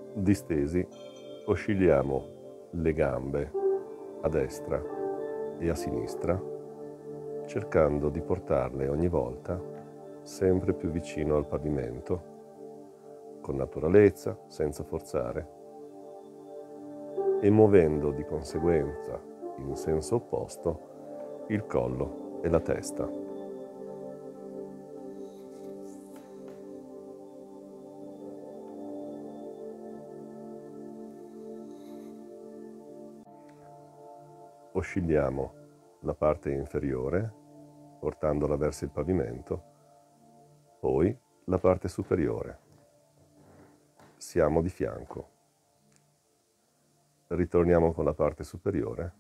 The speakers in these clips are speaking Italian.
Distesi, oscilliamo le gambe a destra e a sinistra, cercando di portarle ogni volta sempre più vicino al pavimento, con naturalezza, senza forzare, e muovendo di conseguenza in senso opposto il collo e la testa. Oscilliamo la parte inferiore, portandola verso il pavimento, poi la parte superiore. Siamo di fianco. Ritorniamo con la parte superiore.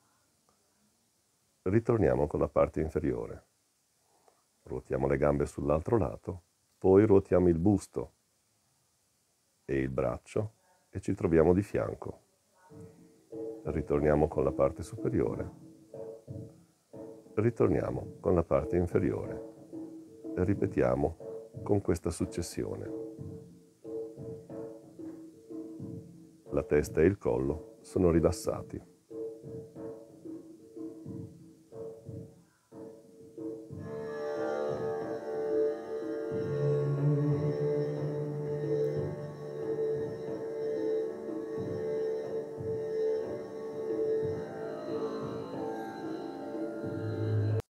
Ritorniamo con la parte inferiore. Ruotiamo le gambe sull'altro lato, poi ruotiamo il busto e il braccio e ci troviamo di fianco. Ritorniamo con la parte superiore. Ritorniamo con la parte inferiore. E ripetiamo con questa successione. La testa e il collo sono rilassati.